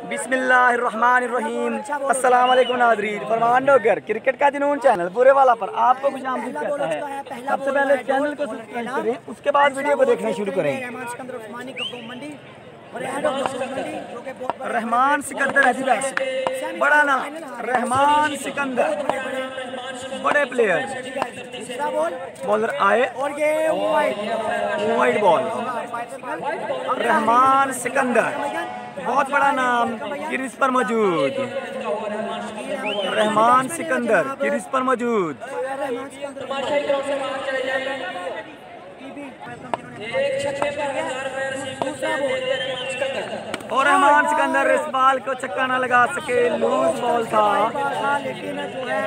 बिस्मिल्लाहिर्रहमानिर्रहीम। अस्सलाम वालेकुम नाज़रीन। फरमान डॉगर क्रिकेट का जुनून चैनल पूरे वाला पर आपको खुश आमदीद कहता है। सबसे पहले चैनल को सब्सक्राइब करें, उसके बाद वीडियो को देखना शुरू करें। रहमान सिकंदर है, बड़ा नाम रहमान सिकंदर, बड़े प्लेयर। बॉलर आए और ये वाइड बॉल। रहमान सिकंदर बहुत बड़ा नाम क्रीज पर मौजूद। रहमान सिकंदर क्रीज पर मौजूद। और रहमान सिकंदर इस बॉल को छक्का ना लगा सके, लूज बॉल था। लेकिन जो है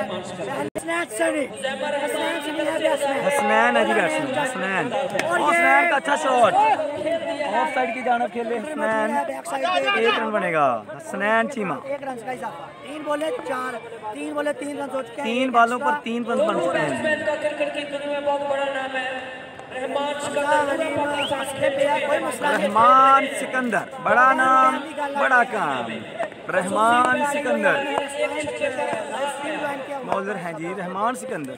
हसनैन है जी बैट्समैन, हसनैन का अच्छा शॉट ऑफ साइड की जानब खेले हसनैन। 1 रन बनेगा। हसनैन चीमा 1 रन का इजाफा। 3 बॉले 3 रन हो चुके हैं। 3 बॉलों पर 3 रन बन चुके हैं। रहमान सिकंदर बड़ा नाम बड़ा काम। रहमान सिकंदर बॉलर हैं जी, रहमान सिकंदर।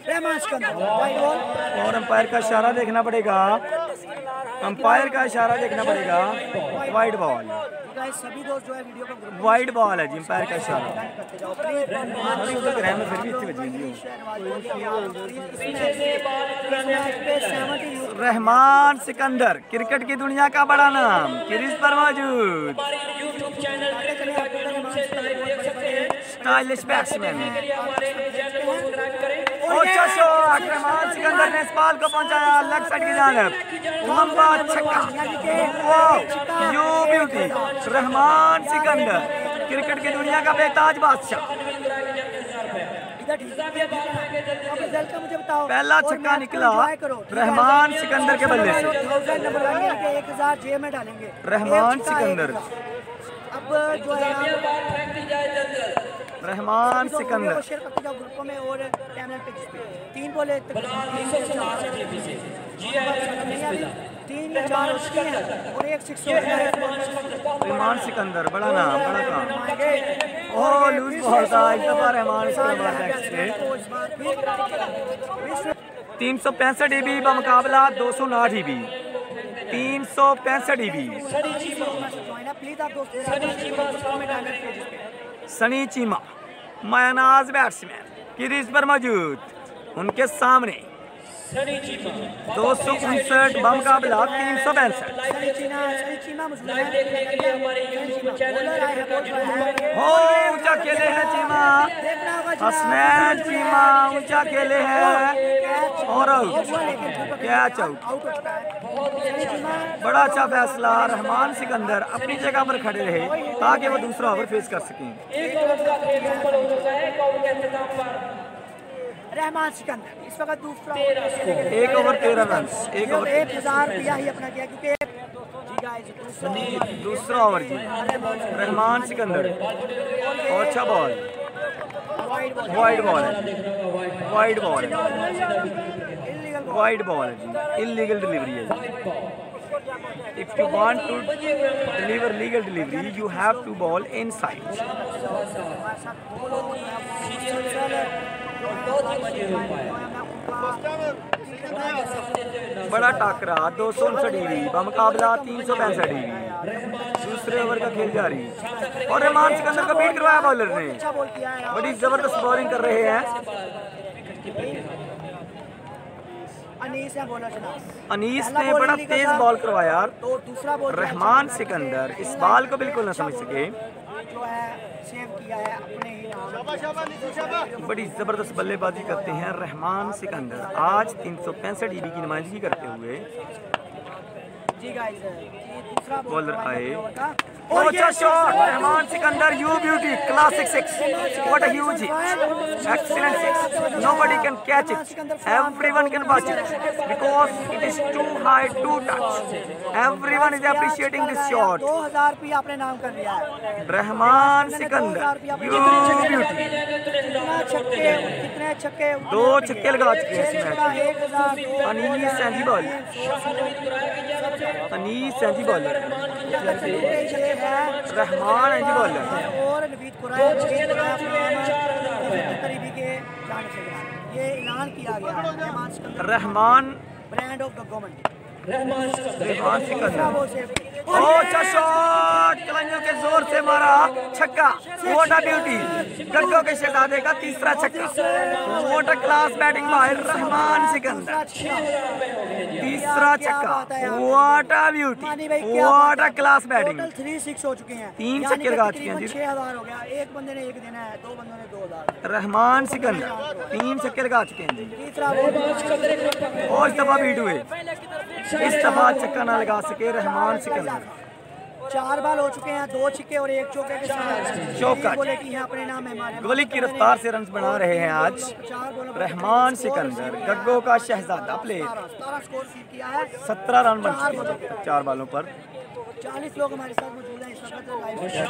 और अंपायर का इशारा देखना पड़ेगा, अंपायर का इशारा देखना पड़ेगा। वाइड बॉल, सभी दोस्त जो है वीडियो को वाइड बॉल है जी, अंपायर का इशारा। रहमान सिकंदर क्रिकेट की दुनिया का बड़ा नाम क्रीज पर मौजूद। Stylish batsman. रहमान सिकंदर ने इस बॉल को पहुंचाया लेग साइड की जानब, लंबा छक्का। You beauty. Rahman Sikandar cricket की दुनिया का बेताज बादशाह। पहला छक्का निकला रहमान सिकंदर के बल्ले से। 1000 जेब में डालेंगे रहमान सिकंदर, अब जो है रहमान सिकंदर ग्रुपों में और 3 बॉले 3 या 4 उसकी हैं और 1 6 रहमान सिकंदर बड़ा नाम बड़ा काम। ओह लूज बॉल था, एक दफा रहमान सिकंदर 365 डीबी बमुकाबला 209 डीबी। 365 डीबी। सनी चीमा मायनाज बैट्समैन क्रीज पर मौजूद। उनके सामने 259 बमुकाबला 362। ऊंचा खेले हैं चीमा, हसनैन चीमा ऊंचा खेले हैं और कैच आउट। बड़ा अच्छा फैसला। रहमान सिकंदर अपनी जगह पर खड़े रहे ताकि वो दूसरा ओवर फेस कर सकें। रहमान सिकंदर इस वक्त दूसरा 1 ओवर 13 रन। 1 ओवर 1000 रुपया ही अपना किया क्योंकि दूसरा ओवर जी। रहमान सिकंदर और अच्छा बॉल, वाइड बॉल है, वाइड बॉल है, वाइड बॉल है जी। इलीगल डिलीवरी है जी। If you want to deliver legal delivery, you have to ball inside. बड़ा टाकरा 259 डीबी बमुकाबला 365 डीबी। दूसरे ओवर का खेल जारी और रहमान सिकंदर को बीट करवाया बॉलर ने। बड़ी जबरदस्त बॉलिंग कर रहे हैं। अनीस ने बड़ा तेज बॉल करवाया। तो दूसरा बॉल रहमान सिकंदर इस बॉल को बिल्कुल न समझ सके। जो है सेव किया है अपने ही नाम। बड़ी जबरदस्त बल्लेबाजी करते हैं रहमान सिकंदर। आज 365 डीबी की नुमाइंदगी करते हुए बॉलर आए। अच्छा shot Rahman Sikandar, you beauty, classic 6। What a huge hit, excellent 6। Nobody can catch it, everyone can watch it because it is too high to touch. Everyone is appreciating this shot. 2000 रुपया अपने नाम कर लिया है रहमान सिकंदर, यू ब्यूटी। कितने छक्के 2 छक्के लगा चुके हैं इस मैच में। अनीस सैंजी बॉलर, अनीस सैंजी बॉलर ये है रहमान है जी बॉलर। और नवीद कुरैश करीबी के जाने से ये ऐलान किया गया है रहमान सिकंदर रहमान ब्रांड ऑफ गग्गो मंडी। रहमान सिकंदर। वो सिर्फ ओ अच्छा शॉट, कलाइयों के जोर से मारा छक्का। व्हाट अ ब्यूटी, गग्गो के शहजादे का तीसरा छक्का। What a class batting by Rahman Sikandar, तीसरा छक्का। What a beauty, what a class batting. Total 3 6 हो चुके हैं, 3 छक्के लगा चुके हैं जी। 6000 हो गया। एक बंदे ने 1 देना है, 2 बंदों ने 2000। रहमान सिकंदर 3 छक्के लगा चुके हैं जी। तीसरा वो और इस दफा बीट हुए, इस दफा छक्का ना लगा सके रहमान सिकंदर। 4 बॉल हो चुके हैं, 2 छक्के और 1 चौके के साथ चौका। बोले कि हैं अपने नाम मेहमान। गोली की रफ्तार से रन बना रहे हैं आज 4 बॉलों पर रहमान सिकंदर, गग्गो का शहजादा प्लेयर। 17 स्कोर सील किया है। 17 रन बन चुके हैं 4 बालों पर। 40 लोग हमारे साथ मौजूद हैं इस वक्त लाइव वीडियो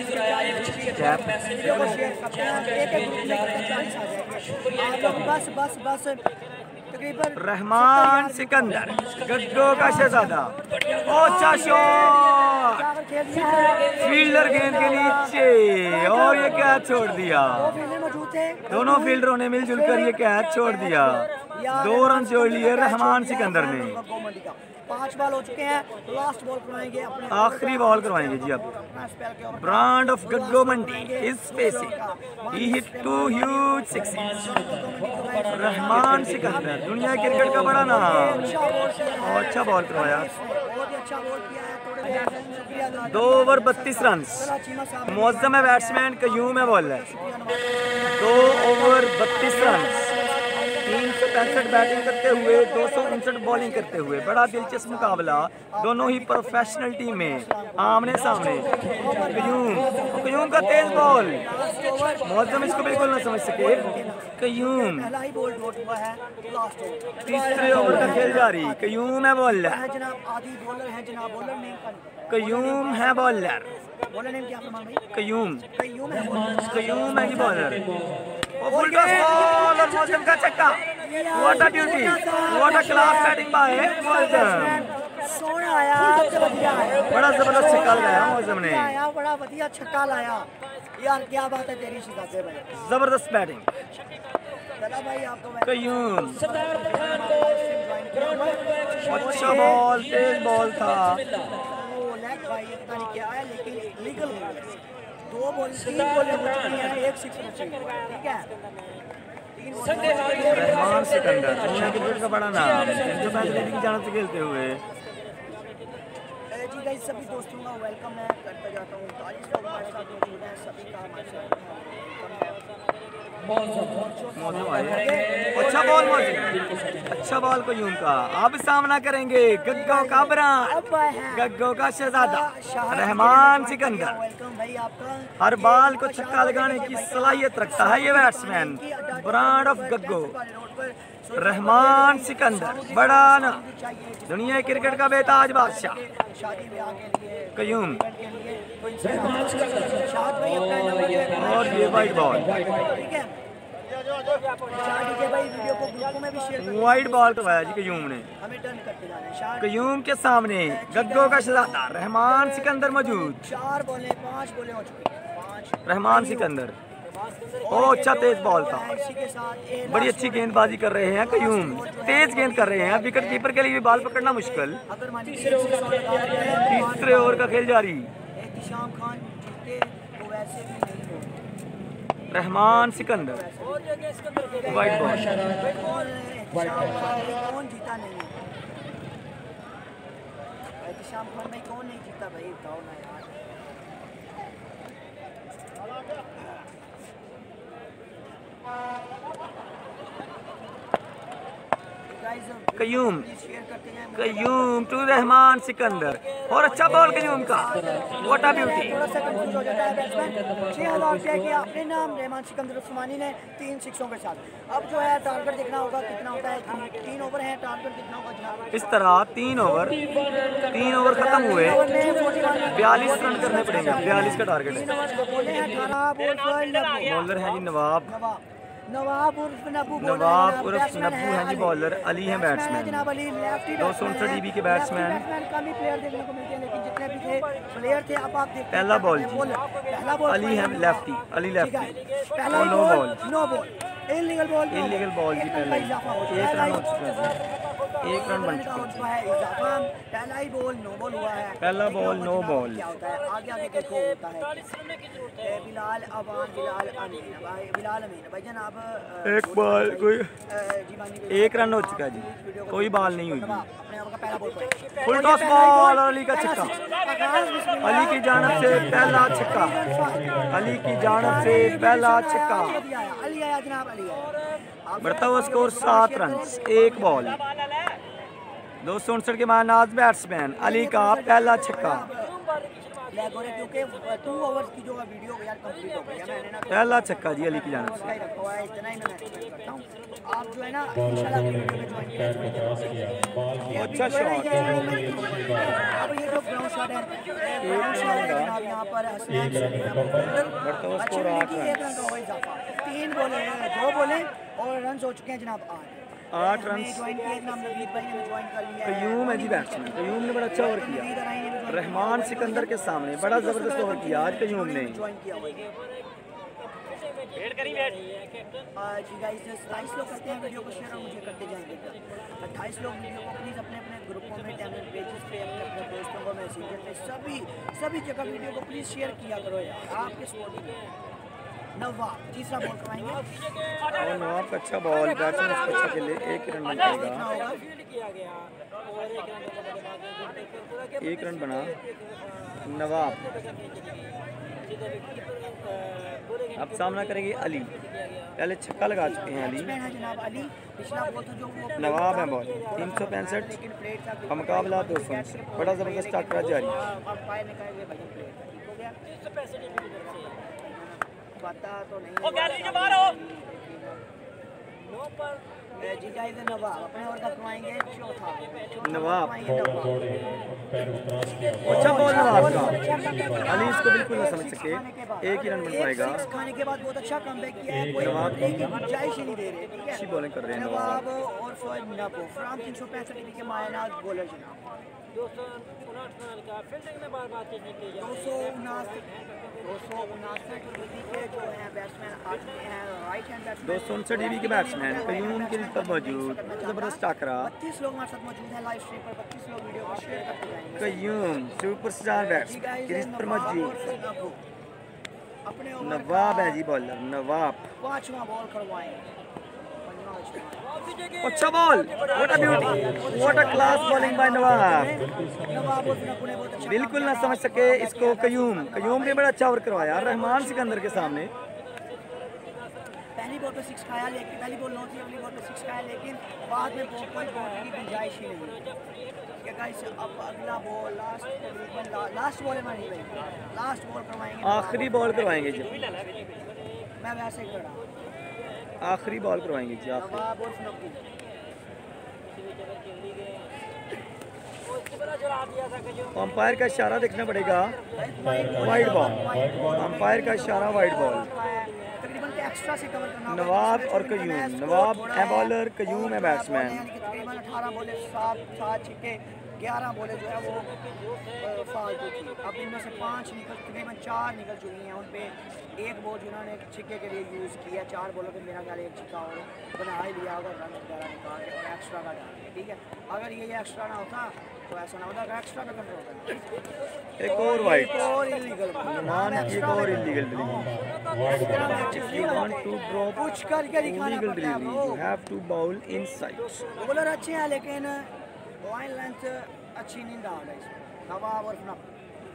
कैप को शेयर करते हैं। एक ग्रुप में करते 40 आ जाएंगे। आप लोग बस तकरीबन रहमान सिकंदर, गग्गो का शहजादा। अच्छा शॉट, खेल दिया है। फील्डर गेंद के नीचे और ये कैच छोड़ दिया। 2 फील्डर मौजूद थे, दोनों फील्डरों ने मिलजुल कर ये कैच छोड़ दिया। 2 रन जोड़ लिए रहमान सिकंदर ने। 5 बॉल हो चुके हैं, लास्ट बॉल करवाएंगे अपने आखिरी बॉल करवाएंगे जी अब। Brand of Gaggo Mandi is facing, he hit 2 huge sixes. Rahman Sikandar, दुनिया क्रिकेट का बड़ा नाम। और अच्छा बॉल करवाया। बहुत ही अच्छा बॉल किया है। थोड़े शुक्रिया 2 ओवर 32 रन। मौजम है बैट्समैन, कयूम है बॉलर। 2 ओवर 32 रन, 365 बैटिंग करते हुए 259 बॉलिंग करते हुए। बड़ा दिलचस्प मुकाबला, दोनों ही प्रोफेशनल टीमें आमने सामने। कयूम का तेज बॉल, मौजम इसको बिल्कुल ना समझ सके। कयूम पहला ही बॉल डॉट हुआ है। लास्ट ओवर, तीसरे ओवर का खेल जारी। कयूम है बॉलर, है जनाब। आदि बॉलर है जनाब। बॉलर नेम कयूम है बॉलर। बॉलर नेम क्या फरमान भाई? कयूम, कयूम है बॉलर। कयूम है जी बॉलर। और फुल टॉस बॉल और मौजम का छक्का। What a beauty, what a class batting by Moazzam. सोना आया, बढ़िया है। बड़ा जबरदस्त छक्का लगाया मौजम ने। आया, बड़ा बढ़िया छक्का लाया यार। क्या बात है तेरी शहजादे भाई, जबरदस्त बैटिंग। चला भाई आपको कयूम, अच्छा बॉल, तेज बॉल था। वो लेग भाई पता नहीं क्या है, लेकिन लीगल 2 बॉल 3 बॉलें हो चुकी हैं, 1 6 बची है। ठीक है, रहमान सिकंदर, दुनिया क्रिकेट का बड़ा नाम, इंटरनेशनल की जानत से खेलते हुए। जी गाइस, सभी दोस्तों का वेलकम मैं करता जाता हूँ। 40 लोग हमारे साथ मौजूद हैं, सभी का हमारे साथ मौजूद आए। अच्छा बॉल मौजूद, अच्छा बॉल कयूम का। अब सामना करेंगे गग्गो का ब्रांड, गग्गो का शहजादा रहमान सिकंदर। वेलकम भाई आपका। हर बॉल को छक्का लगाने की सलाहियत रखता है ये batsman. Brand of Gaggo Rahman Sikandar, बड़ा ना दुनिया क्रिकेट का बेताज बादशाह शादी ब्याह के लिए, कयूम। के लिए तो इनसे शाद भाई अपना नंबर जो और ये वाइट बॉल, ठीक है। शादी के भाई वीडियो को ग्रुपों में भी शेयर कर, वाइट बॉल करवाया जी कयूम ने। हमें टर्न करते जाना है। शाद कयूम के सामने गग्गो का शहजादा रहमान सिकंदर मौजूद। 4 बॉलें 5 बॉलें हो चुकी हैं। 5 रहमान सिकंदर, ओ अच्छा तेज बॉल था। इसी के साथ ये बड़ी अच्छी गेंदबाजी कर रहे हैं कयूम, तेज गेंद कर रहे हैं। विकेट कीपर के लिए भी बॉल पकड़ना मुश्किल। अगर मान लीजिए तीसरे ओवर का खेल जारी। एहतिशाम खान जीते तो वैसे भी नहीं हो। Rahman Sikandar, white ball. कौन जीता नहीं है? एहतिशाम खान भाई कौन नहीं जीता भाई, बताओ ना यार। कयूम, कयूम टू रहमान सिकंदर, और अच्छा बॉल कयूम का। What a beauty. थोड़ा सा कंफ्यूज हो जाता है बैट्समैन। 6000 रुपये किया अपने नाम रहमान सिकंदर उस्मानी ने 3 सिक्सों के साथ। अब जो है टारगेट देखना होगा कितना होता है। 3 ओवर है, टारगेट देखना होगा जनाब। इस तरह 3 ओवर खत्म हुए, 42 रन करने पड़ेंगे। 42 का टारगेट है। बॉलर है जी नवाब, नवाब उर्फ नब्बू नवाब उर्फ नब्बू हैं जी बॉलर, अली हैं बैट्समैन। जनाब अली लेफ्टी 259 DB के बैट्समैन। कम ही प्लेयर देखने को मिलते हैं, लेकिन जितने भी थे प्लेयर थे अब आप देखते पहला बॉल जी, पहला बॉल अली है लेफ्टी, अली लेफ्टी। पहला और नो बॉल इलीगल बॉल जी पहले 1 रन हो चुका है, 1 रन बन चुका है। पहला ही बॉल नो बॉल हुआ है, पहला बॉल नो बॉल। क्या होता है आगे आगे देखो होता है। बिलाल अवान बिलाल अमीन भाई, बिलाल अमीन भाई जनाब एक बॉल कोई 1 रन हो चुका है जी, कोई बॉल नहीं हुई। अपने आप का पहला बॉल फुल टॉस बॉल और अली का छक्का, अली की जानब से पहला छक्का, अली की जानब से पहला छक्का। अली आया जनाब, अली आया। बढ़ता हुआ स्कोर 7 रन 1 बॉल। 259 के मानाज बैट्समैन, अली का पहला छक्का, क्योंकि 2 ओवर्स की जो वीडियो यार कंप्लीट हो गई है, मैंने ना पहला छक्का जी अली की जानब से। रखा हुआ है, इतना ही मैं एक्सप्लेन करता हूँ। आप जो है ना इंशाल्लाह की वीडियो में ज्वाइन करें। अच्छा शॉट, अब ये जो ग्राउंड शॉट है, ग्राउंड शॉट है जनाब, यहाँ पर हसनैन बढ़ता हुआ स्कोर 8 रन। 1 रन का हुआ इजाफा, 3 बॉलें 2 बॉलें और रन हो चुके हैं जनाब 8 रन। ज्वाइन किया जनाब, नवीद भाई ने ज्वाइन कर लिया है। कयूम है जी बैट्समैन, कयूम ने बड़ा अच्छा ओवर किया रहमान सिकंदर के सामने, बड़ा जबरदस्त ओवर किया आज कयूम ने। ज्वाइन किया हुआ है। जी गाइस 27 लोग करते हैं वीडियो को शेयर और मुझे करते जाएंगे। 28 लोग वीडियो को प्लीज़ अपने अपने ग्रुपों में, टैलेंट पेजेस पे, अपने अपने दोस्तों को, मैसेंजर पे, सभी जगह वीडियो को प्लीज़ शेयर किया करो यार, आपके सपोर्ट में। नवाब तीसरा बॉल करवाएंगे और नवाब का अच्छा बॉल, बैट्समैन अच्छा खेले, 1 रन बन जाएगा, 1 रन बना नवाब। अब सामना करेंगे अली, पहले छक्का लगा चुके हैं अली। नवाब है बॉल 365 का मुकाबला 200, बड़ा जबरदस्त टाकरा जारी। पता तो नहीं जी गाइस नवाब अपने ओवर का करवाएंगे चौथा नवाब, अच्छा बॉल नवाब का, अली इसको बिल्कुल ना समझ सके, 1 ही रन बन पाएगा। खाने के बाद बहुत अच्छा कमबैक किया है, कोई गुंजाइश ही नहीं दे रहे, ठीक है। अच्छी बॉलिंग कर रहे हैं नवाब और फ्राम 365 DB के मायनाज बॉलर जनाब 259 का फील्डिंग में बार बात नहीं की जाती है। 259 DB के जो हैं बैट्समैन आते हैं, राइट हैंड बैट्समैन 259 DB के बैट्समैन कयूम के पर मौजूद, जबरदस्त टाकरा। 32 लोग हमारे साथ मौजूद हैं लाइव स्ट्रीम पर, 32 लोग वीडियो को शेयर करते जाएंगे। कयूम सुपरस्टार बैट्समैन क्रिस पर मौजूद। अपने नवाब है जी बॉलर, नवाब 5वां बॉल करवाएंगे। अच्छा ball, what a beauty, what a class bowling by Nawab. बिल्कुल ना समझ सके इसको कयूम, कयूम ने बड़ा अच्छा ओवर करवाया रहमान सिकंदर के सामने। पहली बॉल पे 6 खाया, लेकिन पहली बॉल नॉट थी, अगली बॉल पे 6 खाया, लेकिन बाद में कोई बॉल की गुंजाइश ही नहीं। गाइस अब अगला बॉल लास्ट बॉल है हमारी भाई, लास्ट बॉल करवाएंगे, आखिरी बॉल करवाएंगे जी, मैं वैसे ही कर रहा हूँ, आखिरी बॉल करवाएंगे जी, आखिरी। अंपायर का इशारा देखना पड़ेगा, वाइड बॉल, अंपायर का इशारा वाइड बॉल। नवाब और कयूम, नवाब है बॉलर, कयूम है बैट्समैन। तकरीबन 18 बॉले 7 छक्के 11 बॉले जो है वो फालतू थी। अब इनमें से 5 तकरीबन 4 निकल चुकी हैं, उन पे 1 बॉल जिन्होंने छक्के के लिए यूज़ किया, 4 बॉलों पे मेरा ख्याल 1 छक्का और बना ही लिया होगा, रन वगैरह निकाल के और एक्स्ट्रा का डाल के, ठीक है। अगर ये एक्स्ट्रा ना होता तो ऐसा ना होता, अगर एक्स्ट्रा का कंट्रोल होता। एक और वाइड, एक और इलीगल, मान एक और illegal delivery. If you want to drop कुछ करके दिखाना illegal पड़ता है delivery, bro। you have to bowl inside. Bowler अच्छे हैं लेकिन पॉइंट लेंथ अच्छी नहीं डाल रहा इसमें। नवाब और फनप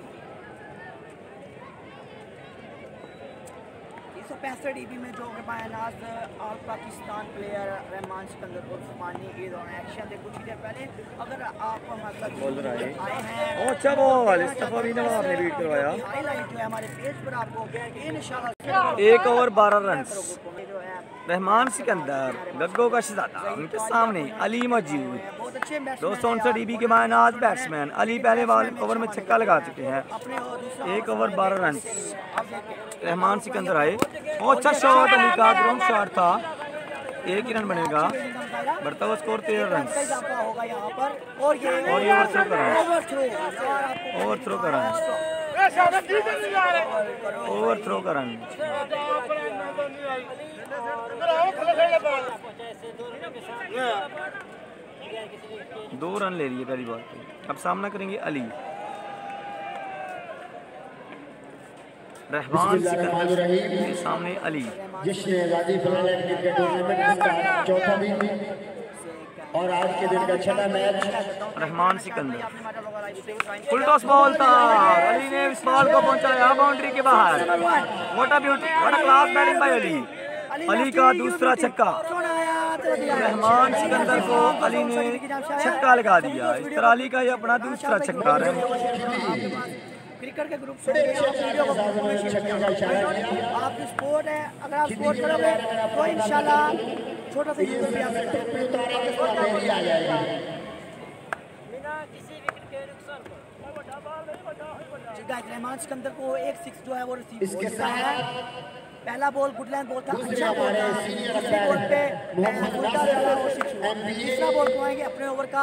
365 DB में जो कि बायनाज ऑल पाकिस्तान प्लेयर रहमान सिकंदर और फमानी ईद ऑन एक्शन दे कुछ ही देर पहले। अगर आप हमारे बॉलर आए हैं, अच्छा बॉल, इस दफा भी नवाब ने बीट करवाया। हाईलाइट जो है हमारे पेज पर आपको इंशाल्लाह 1 ओवर 12 रन, रहमान सिकंदर, गग्गो का शहजादा, उनके सामने अली मौजूद। बहुत अच्छे बैट्समैन 259 DB के मायनाज बैट्समैन अली पहले ओवर में छक्का लगा चुके हैं। अपने 1 ओवर 12 रन। रहमान सिकंदर आए। अच्छा शॉट अली का, ग्राउंड शॉट था। 1 ही रन बनेगा। बढ़ता हुआ स्कोर 13 रन। होगा यहाँ पर और ये ओवरथ्रो का रन। ओवरथ्रो का रन। ओवरथ्रो का रन। 2 रन ले लिए पहली बॉल पे। अब सामना करेंगे अली। रहमान सिकंदर के सामने अली, जिसने आजादी फिलहाल क्रिकेट टूर्नामेंट का चौथा भी और आज के दिन का छठा match. Rahman Sikandar full toss ball था। अली ने इस बॉल को पहुंचाया बाउंड्री के बाहर। What a beauty, what a class batting by Ali. Ali का दूसरा छक्का। रहमान सिकंदर को अली ने छक्का लगा दिया। इस तरह अली का ये अपना दूसरा छक्का। क्रिकेट के ग्रुप से आपकी स्पोर्ट है, अगर आप स्पोर्ट करोगे तो इंशाल्लाह छोटा सा यूट्यूब भी रहमान सिकंदर को 1 6 जो है वो रिसीव होता है। पहला बॉल गुड लाइन बॉल था, अच्छा बॉल था। दूसरे बॉल पे उल्टा चला और 6 हुआ। तीसरा बॉल खुआएंगे अपने ओवर का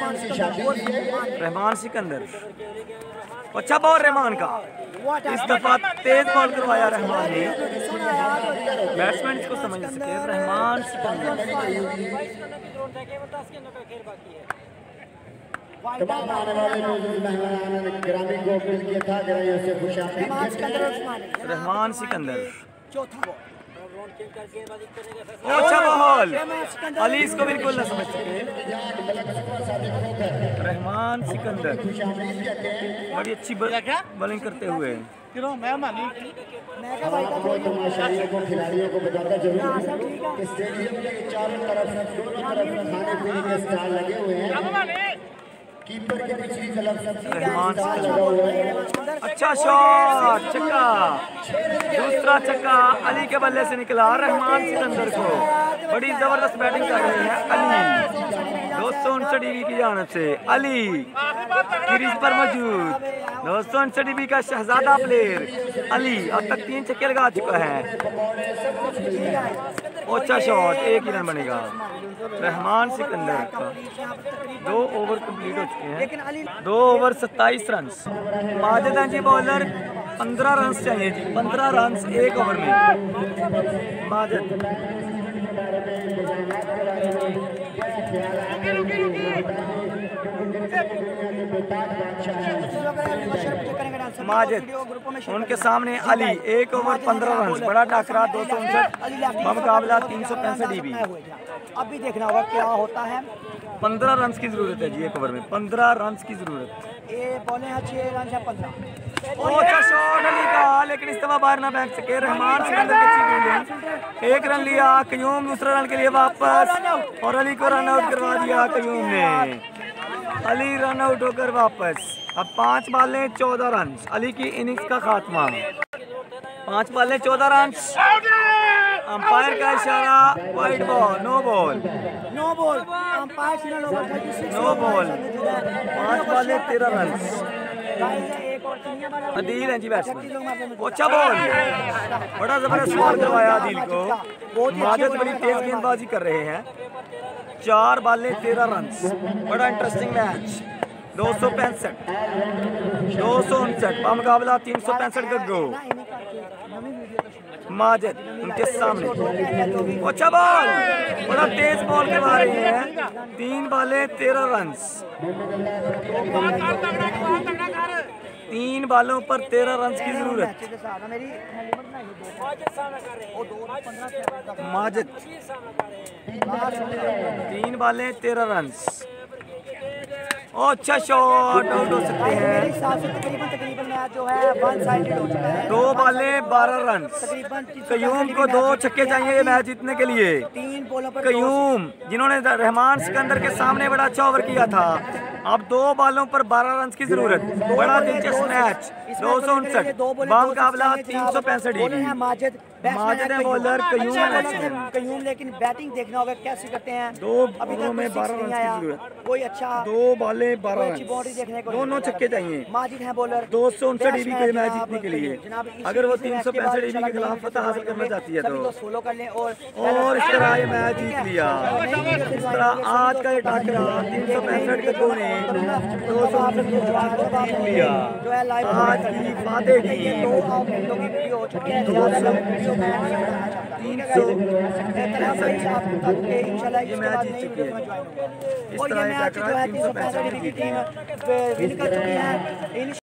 रहमान सिकंदर। अच्छा बॉल रहमान का। इस दफा तेज बॉल करवाया रहमान ने। बैट्समैन इसको समझ सके। रहमान सिकंदर तमाम आने वाले मेहमान ग्रामीण को अपील किया था कि खुश रहमान सिकंदर। चौथा बॉल। अच्छा बॉल। अली इसको बिल्कुल न समझ सके। रहमान सिकंदर बड़ी अच्छी बॉलिंग करते हुए। तमाशाइयों को खिलाड़ियों को बताता जरूर स्टेडियम के चारों तरफ खाने पीने के स्टॉल लगे हुए हैं। कीपर के पिछली तरफ रहमान सिकंदर। अच्छा शॉट, छक्का। दूसरा छक्का अली के बल्ले से निकला। रहमान सिकंदर को बड़ी जबरदस्त बैटिंग कर रहे हैं अली। 259 DB की जानिब से अली क्रीज पर मौजूद। 259 DB का शहजादा प्लेयर अली अब तक 3 छक्के लगा चुका है। अच्छा शॉट, 1 ही रन बनेगा। रहमान सिकंदर का 2 ओवर कंप्लीट हो चुके हैं। 2 ओवर 27 रन। माजिद हैं जी बॉलर। 15 रन चाहिए जी, 15 रन 1 ओवर में। माजिद माजिद उनके सामने अली। 1 over 15 run. बड़ा टाकरा 259 बमुकाबला 365 DB। अब भी देखना होगा क्या होता है। 15 रन की जरूरत है जी 1 ओवर में। 15 रन की जरूरत। ये बॉलें हैं 6 रन या 15। अच्छा शॉट अली का, लेकिन इस दफा बाहर ना फेंक सके। रहमान सिकंदर की अच्छी फील्डिंग। 1 रन लिया कयूम। दूसरा रन के लिए वापस और अली को रन आउट करवा दिया कयूम ने। अली रन आउट होकर वापस। अब 5 बॉलें 14 रन। अली की इनिंग्स का खात्मा। 5 बॉलें 14 रन। अंपायर का इशारा wide ball, no ball. No ball. Umpire signal over 36 no ball. 5 बॉलें 13 रन। अदील हैं जी बैट्समैन। अच्छा बॉल। बड़ा जबरदस्त बॉल करवाया अदील को। माजिद बड़ी तेज गेंदबाजी कर रहे हैं। 4 बॉलें 13 रन। बड़ा इंटरेस्टिंग मैच। 265 259 मुकाबला 365 गग्गो। माजिद उनके सामने। अच्छा बॉल। बड़ा तेज बॉल करवा रही है। 3 बॉलें 13 रन। 3 बॉलों पर 13 रन की जरूरत। माजिद 3 बॉलें 13 रन। अच्छा शॉट, आउट हो सकते हैं। तकरीबन मैच जो है वन साइडेड हो चुका है। 2 बालें 12 रन। तकरीबन कयूम को 2 छक्के चाहिए ये मैच जीतने के लिए। 3 बॉलों पर कयूम जिन्होंने रहमान सिकंदर के सामने बड़ा अच्छा ओवर किया था, अब 2 बॉलों पर 12 रन की जरूरत। बड़ा दिलचस्प मैच। 259 बामुकाबला 365 माजिद है बॉलर, कयूम है बैट्समैन। कयूम लेकिन बैटिंग देखना होगा कैसे करते हैं। 2 ओवरों में 12 रन की जरूरत। कोई अच्छा 2 बॉलें 12 अच्छी बाउंड्री देखने रन, को दोनों छक्के चाहिए। माजिद है बॉलर 259 डीबी के मैच जीतने के लिए। अगर वो 365 डीबी के खिलाफ फतह हासिल करना चाहती है तो सोलो कर लें और इस तरह ये मैच जीत लिया। इस तरह आज का ये टाकरा 365 के 2 ने 259 को जीत लिया। आज की फातेह टीम 365 ये मैच जीत चुकी है। इस तरह ये टाकरा 365 की टीम विन कर चुकी है।